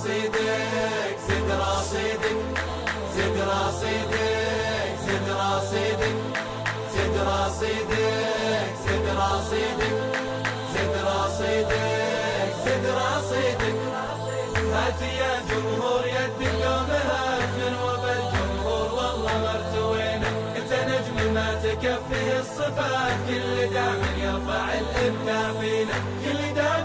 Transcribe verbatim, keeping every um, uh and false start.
رصيدك زد رصيدك زد رصيدك زد رصيدك زد رصيدك زد رصيدك زد رصيدك زد رصيدك. هات يا جمهور يدك دومها من وفى الجمهور والله مرتوينا. انت نجم ما تكفيه الصفات، كل داع يرفع الابداع فينا، كل داع